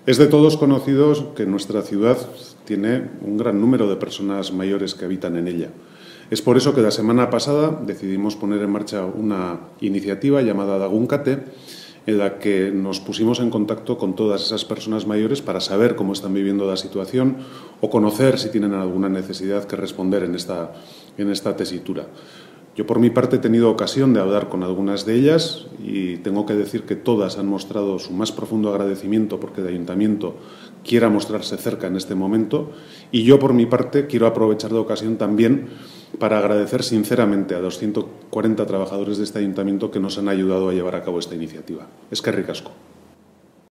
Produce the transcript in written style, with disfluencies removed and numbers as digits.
Es de todos conocidos que nuestra ciudad tiene un gran número de personas mayores que habitan en ella. Es por eso que la semana pasada decidimos poner en marcha una iniciativa llamada Dagúncate, en la que nos pusimos en contacto con todas esas personas mayores para saber cómo están viviendo la situación o conocer si tienen alguna necesidad que responder en esta tesitura. Yo, por mi parte, he tenido ocasión de hablar con algunas de ellas y tengo que decir que todas han mostrado su más profundo agradecimiento porque el Ayuntamiento quiera mostrarse cerca en este momento, y yo, por mi parte, quiero aprovechar la ocasión también para agradecer sinceramente a los 140 trabajadores de este Ayuntamiento que nos han ayudado a llevar a cabo esta iniciativa. Eskerrik asko.